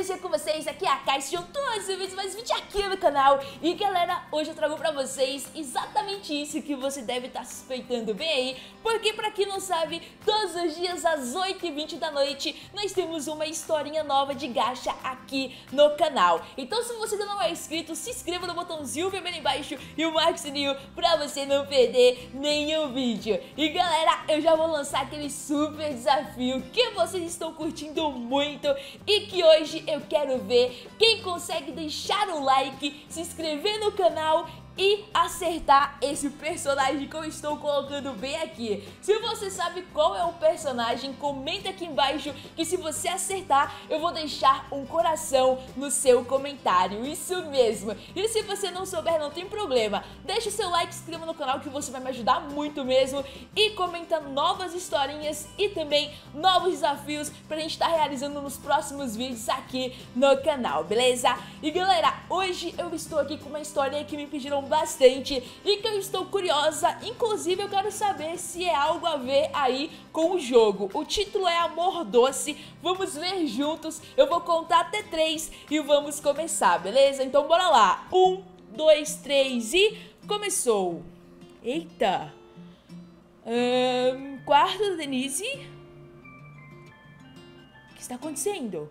beleza com vocês? Aqui é a Kai, sejam todos bem-vindos mais um vídeo aqui no canal. E galera, hoje eu trago pra vocês exatamente isso que você deve estar suspeitando bem aí, porque pra quem não sabe, todos os dias às 8h20 da noite nós temos uma historinha nova de gacha aqui no canal. Então se você ainda não é inscrito, se inscreva no botãozinho vermelho embaixo e marque o sininho pra você não perder nenhum vídeo. E galera, eu já vou lançar aquele super desafio que vocês estão curtindo muito e que hoje eu quero ver quem consegue deixar um like, se inscrever no canal e acertar esse personagem que eu estou colocando bem aqui. Se você sabe qual é o personagem, comenta aqui embaixo que se você acertar, eu vou deixar um coração no seu comentário. Isso mesmo. E se você não souber, não tem problema. Deixa o seu like, se inscreva no canal que você vai me ajudar muito mesmo. E comenta novas historinhas e também novos desafios pra gente estar realizando nos próximos vídeos aqui no canal, beleza? E galera, hoje eu estou aqui com uma historinha que me pediram bastante e que eu estou curiosa, inclusive eu quero saber se é algo a ver aí com o jogo. O título é Amor Doce, vamos ver juntos, eu vou contar até 3 e vamos começar, beleza? Então bora lá, 1, 2, 3 e começou. Eita, quarto da Denise? O que está acontecendo?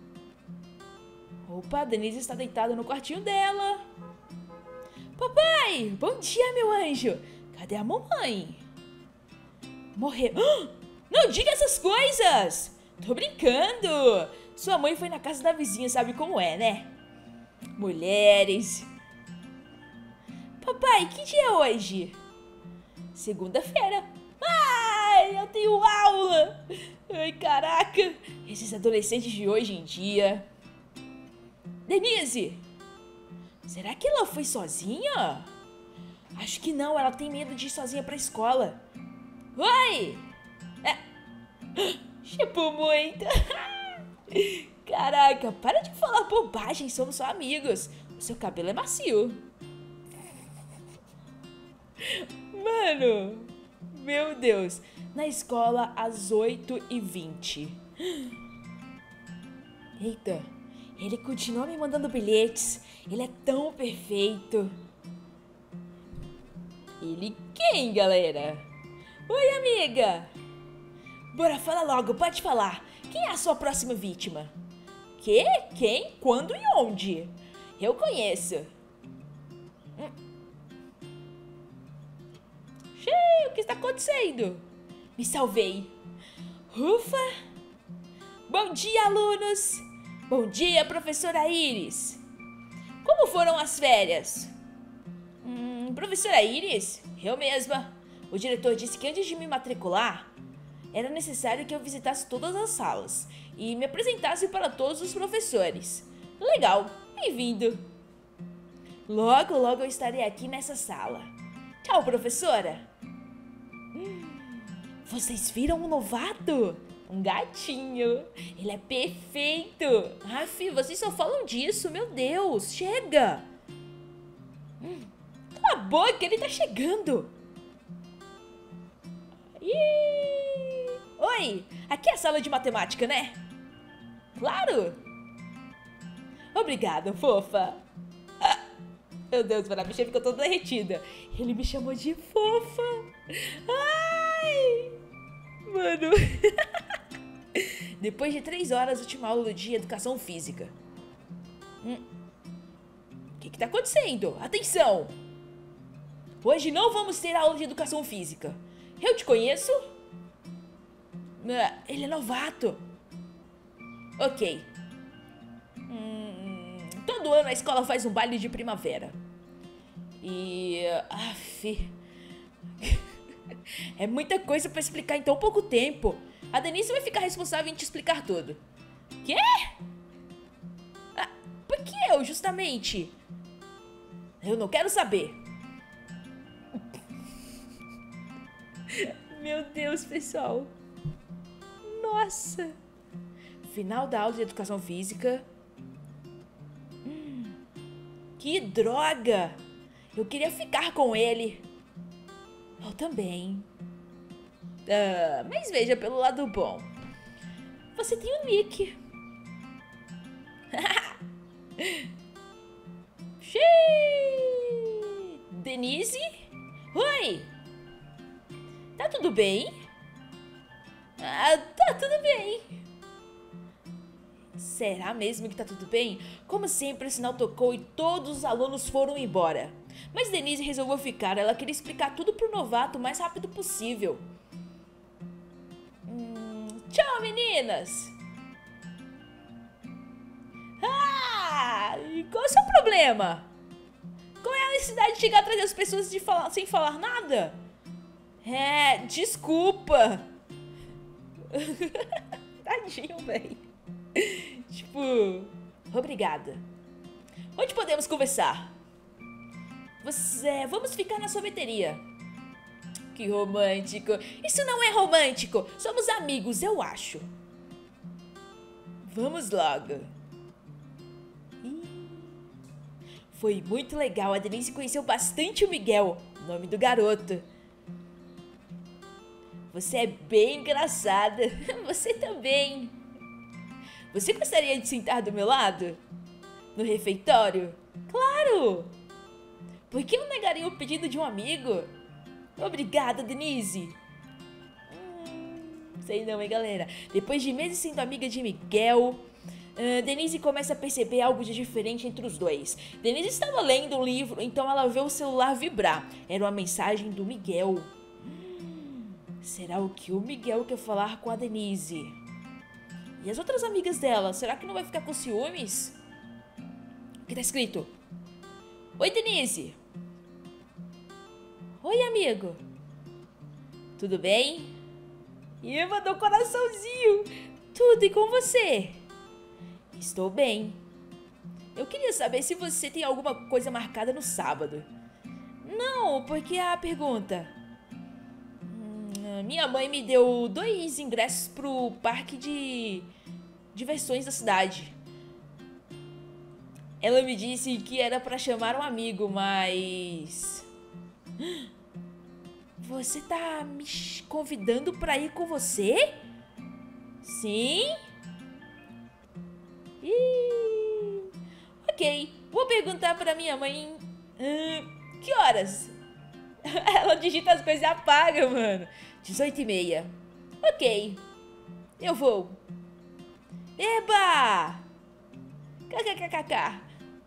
Opa, a Denise está deitada no quartinho dela. Papai, bom dia, meu anjo. Cadê a mamãe? Morreu. Não diga essas coisas. Tô brincando. Sua mãe foi na casa da vizinha, sabe como é, né? Mulheres. Papai, que dia é hoje? Segunda-feira. Ai, eu tenho aula. Ai, caraca. Esses adolescentes de hoje em dia. Denise. Será que ela foi sozinha? Acho que não, ela tem medo de ir sozinha pra escola. Oi! Tipo muito. Caraca, para de falar bobagem, somos só amigos. O seu cabelo é macio. Mano, meu Deus. Na escola às 8h20. Eita. Ele continua me mandando bilhetes. Ele é tão perfeito. Ele quem, galera? Oi, amiga. Bora, fala logo, pode falar. Quem é a sua próxima vítima? Que? Quem? Quando e onde? Eu conheço. Xiii, o que está acontecendo? Me salvei. Ufa. Bom dia, alunos. Bom dia, professora Iris. Como foram as férias? Professora Iris? Eu mesma. O diretor disse que antes de me matricular, era necessário que eu visitasse todas as salas e me apresentasse para todos os professores. Legal, bem-vindo. Logo, logo eu estarei aqui nessa sala. Tchau, professora. Vocês viram um novato? Um gatinho. Ele é perfeito. Aff, vocês só falam disso. Meu Deus, chega. Cala a boca, ele tá chegando. Oi, aqui é a sala de matemática, né? Claro. Obrigada, fofa. Meu Deus, para a bicha ficou toda derretida. Ele me chamou de fofa. Ai, mano. Depois de 3 horas, última aula do dia, educação física. O que tá acontecendo? Atenção! Hoje não vamos ter aula de educação física. Eu te conheço? Ele é novato. Ok. Todo ano a escola faz um baile de primavera. E... Aff... É muita coisa pra explicar em tão pouco tempo. A Denise vai ficar responsável em te explicar tudo. Quê? Por que eu, justamente? Eu não quero saber. Meu Deus, pessoal. Nossa. Final da aula de educação física. Que droga. Eu queria ficar com ele. Eu também. Mas veja pelo lado bom. Você tem um nick. bem? Ah, tá tudo bem. Será mesmo que tá tudo bem? Como sempre, o sinal tocou e todos os alunos foram embora. Mas Denise resolveu ficar, ela queria explicar tudo pro novato o mais rápido possível. Tchau, meninas! Ah, e qual é o seu problema? Qual é a necessidade de chegar atrás das pessoas sem falar nada? Desculpa. Tadinho, velho. Tipo, obrigada. Onde podemos conversar? Vamos ficar na sorveteria. Que romântico. Isso não é romântico. Somos amigos, eu acho. Vamos logo. Foi muito legal. A Denise conheceu bastante o Miguel, o nome do garoto. Você é bem engraçada. Você também. Você gostaria de sentar do meu lado? No refeitório? Claro! Por que eu negaria o pedido de um amigo? Obrigada, Denise. Sei não, hein, galera. Depois de meses sendo amiga de Miguel, Denise começa a perceber algo de diferente entre os dois. Denise estava lendo um livro, então ela vê o celular vibrar. Era uma mensagem do Miguel. Será o que o Miguel quer falar com a Denise? E as outras amigas dela, será que não vai ficar com ciúmes? O que tá escrito? Oi, Denise. Oi, amigo. Tudo bem? E mandou um coraçãozinho. Tudo, e com você? Estou bem. Eu queria saber se você tem alguma coisa marcada no sábado. Não, porque a pergunta... Minha mãe me deu 2 ingressos pro parque de diversões da cidade. Ela me disse que era pra chamar um amigo, mas... Você tá me convidando pra ir com você? Sim? Ok, vou perguntar pra minha mãe... que horas? Ela digita as coisas e apaga, mano. 18h30. Ok. Eu vou. Eba! KKKKK.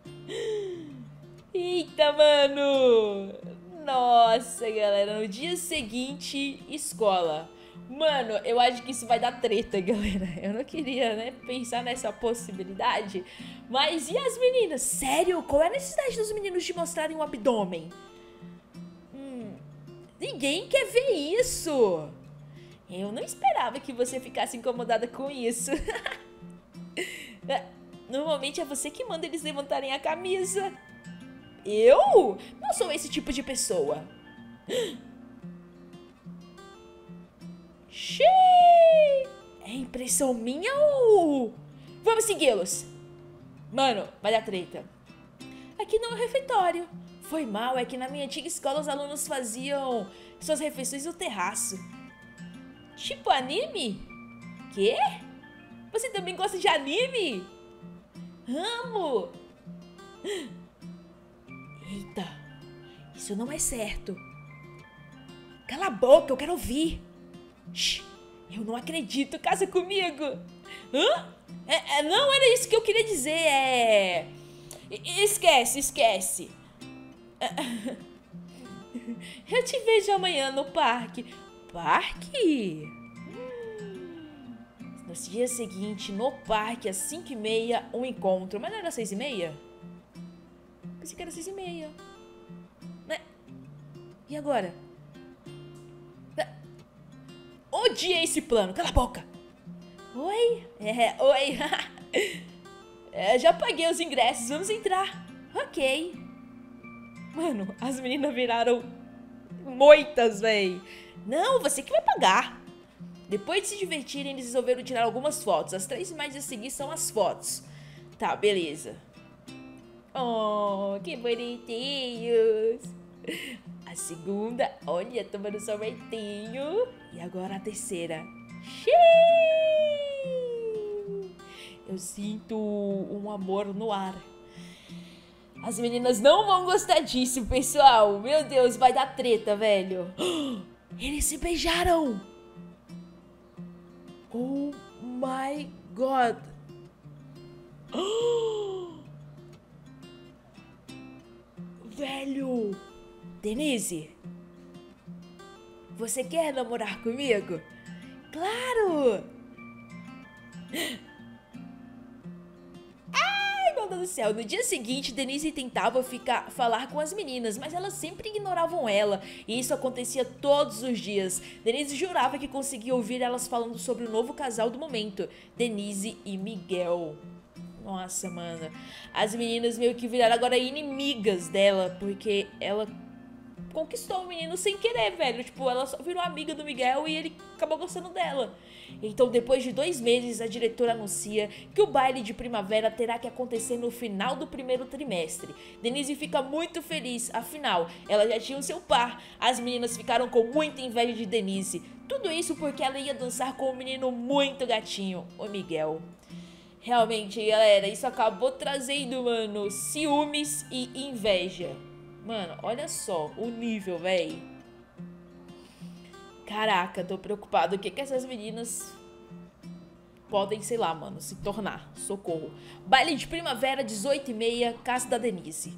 Eita, mano. Nossa, galera. No dia seguinte, escola. Mano, eu acho que isso vai dar treta, galera. Eu não queria, né, pensar nessa possibilidade. Mas e as meninas? Sério? Qual é a necessidade dos meninos de mostrarem o abdômen? Ninguém quer ver isso. Eu não esperava que você ficasse incomodada com isso. Normalmente é você que manda eles levantarem a camisa. Eu? Não sou esse tipo de pessoa. Xiii! É impressão minha ou... Vamos segui-los. Mano, vai dar treta. Aqui não é refeitório. Foi mal, é que na minha antiga escola os alunos faziam suas refeições no terraço. Tipo anime? Quê? Você também gosta de anime? Amo! Eita, isso não é certo. Cala a boca, eu quero ouvir. Shhh, eu não acredito, casa comigo. Hã? Não era isso que eu queria dizer, Esquece. Eu te vejo amanhã no parque. Parque? No dia seguinte, no parque, às 5h30, um encontro. Mas não era 6h30? Pensei que era 6h30. Né? E agora? Odiei esse plano, cala a boca. Oi? Oi. Já paguei os ingressos, vamos entrar. Ok. Mano, as meninas viraram moitas, véi. Não, você que vai pagar. Depois de se divertirem, eles resolveram tirar algumas fotos. As 3 imagens a seguir são as fotos. Tá, beleza. Oh, que bonitinhos. A segunda, olha, tomando sorvetinho. E agora a terceira. Xiii! Eu sinto um amor no ar. As meninas não vão gostar disso, pessoal. Meu Deus, vai dar treta, velho. Eles se beijaram! Oh my God! Velho! Denise, você quer namorar comigo? Claro! Ai, meu Deus do céu. No dia seguinte, Denise tentava falar com as meninas, mas elas sempre ignoravam ela. E isso acontecia todos os dias. Denise jurava que conseguia ouvir elas falando sobre o novo casal do momento, Denise e Miguel. Nossa, mano. As meninas meio que viraram agora inimigas dela, porque ela conquistou o menino sem querer, velho. Tipo, ela só virou amiga do Miguel e ele acabou gostando dela. Então, depois de 2 meses, a diretora anuncia que o baile de primavera terá que acontecer no final do primeiro trimestre. Denise fica muito feliz, afinal, ela já tinha o seu par. As meninas ficaram com muita inveja de Denise. Tudo isso porque ela ia dançar com um menino muito gatinho, o Miguel. Realmente, galera, isso acabou trazendo, mano, ciúmes e inveja. Mano, olha só o nível, véi. Caraca, tô preocupado. O que que essas meninas podem, sei lá, mano, se tornar? Socorro. Baile de primavera, 18h30, casa da Denise.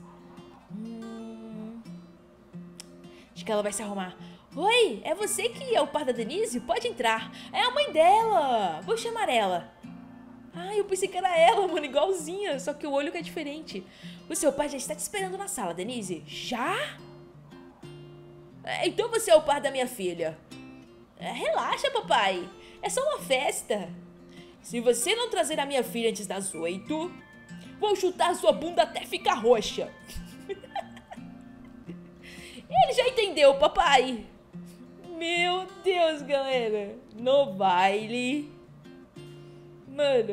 Acho que ela vai se arrumar. Oi, é você que é o par da Denise? Pode entrar. É a mãe dela. Vou chamar ela. Ah, eu pensei que era ela, mano, igualzinha, só que o olho que é diferente. O seu pai já está te esperando na sala, Denise. Já? Então você é o par da minha filha. Relaxa, papai. É só uma festa. Se você não trazer a minha filha antes das 8, vou chutar sua bunda até ficar roxa. Ele já entendeu, papai. Meu Deus, galera. No baile... Mano,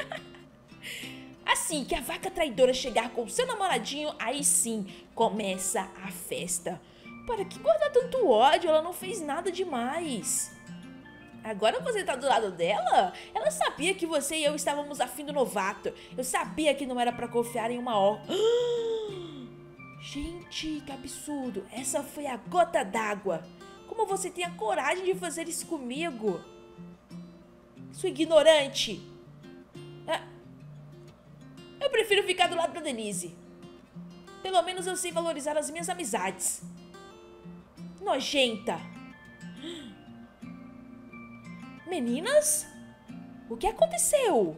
assim que a vaca traidora chegar com seu namoradinho, aí sim começa a festa. Para que guardar tanto ódio? Ela não fez nada demais. Agora você tá do lado dela? Ela sabia que você e eu estávamos afim do novato. Eu sabia que não era pra confiar em uma ó. Gente, que absurdo. Essa foi a gota d'água. Como você tem a coragem de fazer isso comigo? Sua ignorante. Eu prefiro ficar do lado da Denise. Pelo menos eu sei valorizar as minhas amizades. Nojenta. Meninas? O que aconteceu?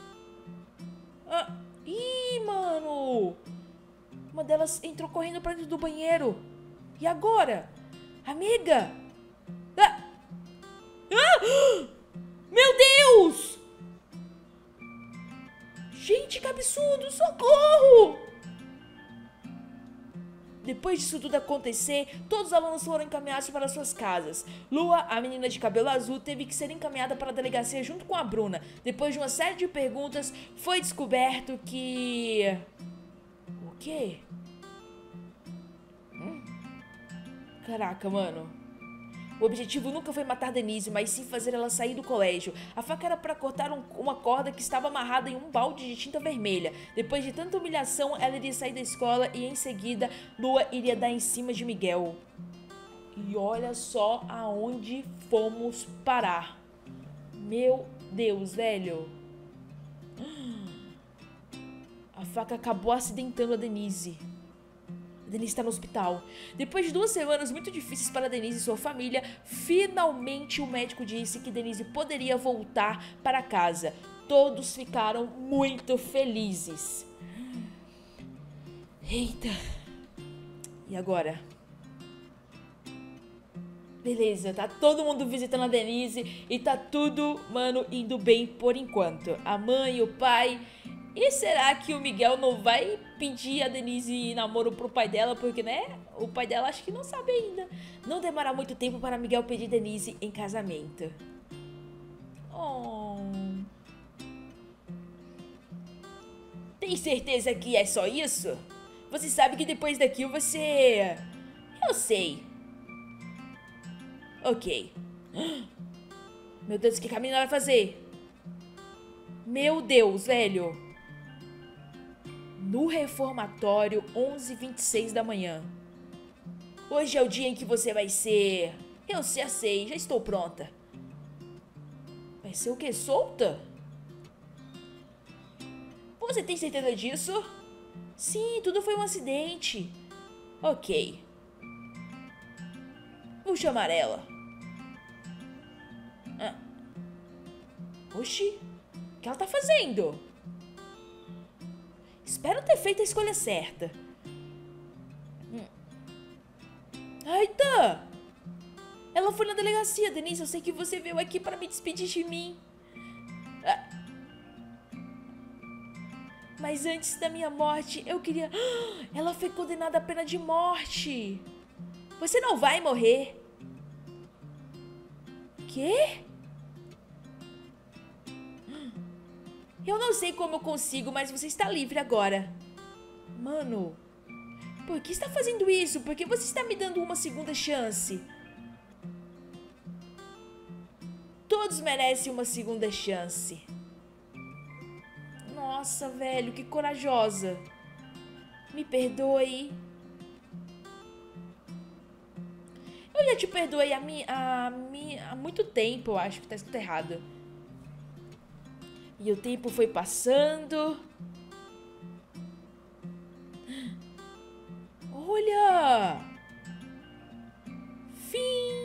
Ih, mano. Uma delas entrou correndo pra dentro do banheiro. E agora? Amiga? Meu Deus! Gente, que absurdo! Socorro! Depois disso tudo acontecer, todos os alunos foram encaminhados para suas casas. Lua, a menina de cabelo azul, teve que ser encaminhada para a delegacia junto com a Bruna. Depois de uma série de perguntas, foi descoberto que... O quê? Caraca, mano. O objetivo nunca foi matar Denise, mas sim fazer ela sair do colégio. A faca era para cortar uma corda que estava amarrada em um balde de tinta vermelha. Depois de tanta humilhação, ela iria sair da escola e em seguida, Lua iria dar em cima de Miguel. E olha só aonde fomos parar. Meu Deus, velho. A faca acabou acidentando a Denise. A Denise está no hospital. Depois de 2 semanas muito difíceis para Denise e sua família, finalmente o médico disse que Denise poderia voltar para casa. Todos ficaram muito felizes. Eita. E agora? Beleza, tá todo mundo visitando a Denise e tá tudo, mano, indo bem por enquanto. A mãe, o pai... E será que o Miguel não vai pedir a Denise em namoro pro pai dela? Porque, né, o pai dela acho que não sabe ainda. Não demora muito tempo para Miguel pedir Denise em casamento. Oh. Tem certeza que é só isso? Você sabe que depois daquilo você... Eu sei. Ok. Meu Deus, o que a menina vai fazer? Meu Deus, velho. No reformatório, 11h26 da manhã. Hoje é o dia em que você vai ser Eu já sei, já estou pronta. Vai ser o quê? Solta? Você tem certeza disso? Sim, tudo foi um acidente. Ok. Vou chamar ela. Oxi, o que ela tá fazendo? Espero ter feito a escolha certa. Eita! Ela foi na delegacia, Denise. Eu sei que você veio aqui para me despedir de mim. Mas antes da minha morte, eu queria... Ela foi condenada à pena de morte. Você não vai morrer. Quê? Eu não sei como eu consigo, mas você está livre agora. Mano, por que está fazendo isso? Por que você está me dando uma segunda chance? Todos merecem uma segunda chance. Nossa, velho, que corajosa. Me perdoe. Eu já te perdoei há muito tempo, eu acho que tá escrito errado. E o tempo foi passando. Olha! Fim!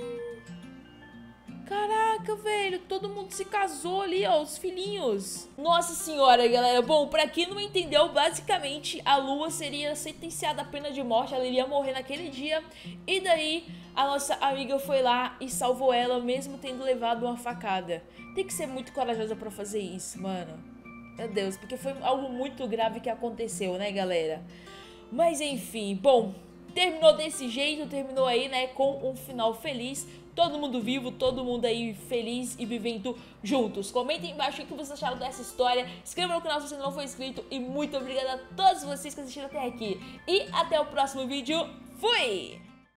Caraca, velho, todo mundo se casou ali, ó, os filhinhos. Nossa senhora, galera. Bom, pra quem não entendeu, basicamente a Lua seria sentenciada à pena de morte. Ela iria morrer naquele dia. E daí a nossa amiga foi lá e salvou ela, mesmo tendo levado uma facada. Tem que ser muito corajosa pra fazer isso, mano. Meu Deus, porque foi algo muito grave que aconteceu, né, galera? Mas enfim, bom, terminou desse jeito, terminou aí, né, com um final feliz. Todo mundo vivo, todo mundo aí feliz e vivendo juntos. Comentem embaixo o que vocês acharam dessa história. Se inscreva no canal se você não for inscrito. E muito obrigada a todos vocês que assistiram até aqui. E até o próximo vídeo. Fui!